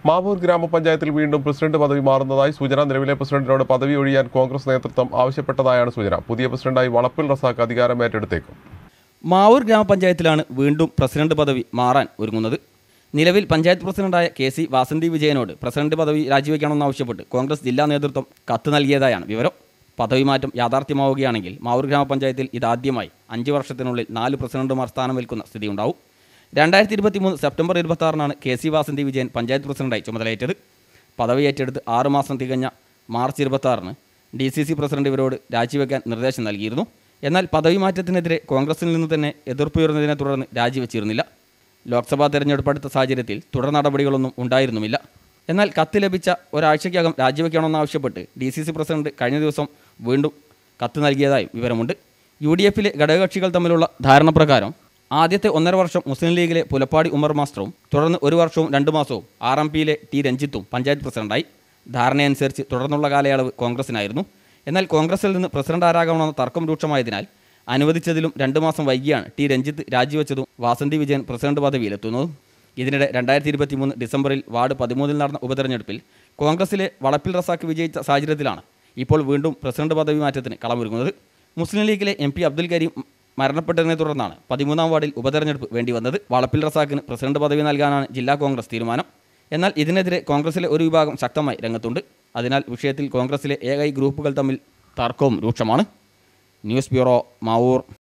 മാവൂർ ഗ്രാമപഞ്ചായത്തിൽ വീണ്ടും പ്രസിഡന്റ് പദവി മാറുന്നതായി സൂചന. നിലവിലെ പ്രസിഡന്റിനോട് പദവി ഒഴിയാൻ കോൺഗ്രസ് നേതൃത്വം ആവശ്യപ്പെട്ടതായാണ് സൂചന. പുതിയ പ്രസിഡന്റായി വളപ്പിൽ റസാഖ് അധികാരം ഏറ്റെടുത്തേക്കും. മാവൂർ ഗ്രാമപഞ്ചായത്തിലാണ് വീണ്ടും പ്രസിഡന്റ് പദവി മാറാൻ ഒരുങ്ങുന്നത്. നിലവിൽ പഞ്ചായത്ത് പ്രസിഡന്റായ കെ.സി. വാസന്തി വിജയനോട് പ്രസിഡന്റ് പദവി രാജിവെക്കണമെന്നാവശ്യപ്പെട്ട് കോൺഗ്രസ് ജില്ലാ നേതൃത്വം കത്ത് നൽകിയതായാണ് വിവരം. പദവി മാറ്റം യാഥാർത്ഥ്യമാവുകയാണെങ്കിൽ മാവൂർ ഗ്രാമപഞ്ചായത്തിൽ ഇതാദ്യമായി 5 വർഷത്തിനുള്ളിൽ 4 പ്രസിഡന്റുമാർ സ്ഥാനമേൽക്കുന്ന സ്ഥിതിയുണ്ടാവും. 2023 സെപ്റ്റംബർ 26-നാണ് കെ.സി. വാസന്തി വിജയൻ പഞ്ചായത്ത് പ്രസിഡന്റായി ചുമതലയേറ്റത്. പദവി ഏറ്റെടുത്ത് 6 മാസം തികഞ്ഞ മാർച്ച് 26-ന് DCC പ്രസിഡന്റ് ഇവരോട് രാജിവെക്കാൻ നിർദ്ദേശം നൽകിയിരുന്നു. എന്നാൽ പദവി മാറ്റത്തിനെതിരെ കോൺഗ്രസിൽ നിന്ന് തന്നെ എതിർപ്പുയർന്നതിനെ തുടർന്ന് രാജിവെച്ചിരുന്നില്ല. ലോക്സഭാ തെരഞ്ഞെടുപ്പ് അടുത്ത സാഹചര്യത്തിൽ തുടർ നടപടികളൊന്നും ഉണ്ടായിരുന്നുമില്ല. എന്നാൽ കത്ത് ലഭിച്ച ഒരാഴ്ചയ്ക്കകം രാജിവെക്കണമെന്നാവശ്യപ്പെട്ട് DCC പ്രസിഡന്റ് കഴിഞ്ഞ ദിവസം വീണ്ടും കത്ത് നൽകിയതായും വിവരമുണ്ട്. UDF-ലെ ഘടകകക്ഷികൾ തമ്മിലുള്ള ധാരണപ്രകാരം ആദ്യത്തെ 1.5 വർഷം മുസ്ലിം ലീഗിലെ പുലപ്പാടി ഉമർ മാസ്റ്ററും തുടർന്ന് 1 വർഷവും 2 മാസവും RMP-യിലെ T. രഞ്ജിത്തും പഞ്ചായത്ത് പ്രസിഡന്റായി. ധാരണയനുസരിച്ച് തുടർന്നുള്ള കാലയളവ് കോൺഗ്രസിനായിരുന്നു. എന്നാൽ കോൺഗ്രസിൽ നിന്ന് പ്രസിഡന്റ് ആരാകണമെന്ന തർക്കം രൂക്ഷമായതിനാൽ അനുവദിച്ചതിലും 2 മാസം വൈകിയാണ് T. രഞ്ജിത്ത് രാജിവെച്ചതും വാസന്തി വിജയൻ പ്രസിഡന്റ് പദവിയിലെത്തുന്നതും. ഇതിനിടെ 2023 ഡിസംബറിൽ വാർഡ് 13-ൽ നടന്ന ഉപതെരഞ്ഞെടുപ്പിൽ കോൺഗ്രസിലെ വളപ്പിൽ റസാഖ് വിജയിച്ച സാഹചര്യത്തിലാണ് ഇപ്പോൾ വീണ്ടും പ്രസിഡന്റ് പദവി മാറ്റത്തിന് കളമൊരുങ്ങുന്നത്. മുസ്ലിം ലീഗിലെ MP അബ്ദുൽ കരീം മരണപ്പെട്ടതിനെ തുടർന്നാണ് 13-ാം വാർഡിൽ ഉപതെരഞ്ഞെടുപ്പ് വേണ്ടിവന്നത്. വളപ്പിൽ റസാഖിന് പ്രസിഡന്റ് പദവി നൽകാനാണ് ജില്ലാ കോൺഗ്രസ് തീരുമാനം. എന്നാൽ ഇതിനെതിരെ കോൺഗ്രസിലെ ഒരു വിഭാഗം ശക്തമായി രംഗത്തുണ്ട്. അതിനാൽ വിഷയത്തിൽ കോൺഗ്രസിലെ AI ഗ്രൂപ്പുകൾ തമ്മിൽ തർക്കവും രൂക്ഷമാണ്. News bureau, Mavoor.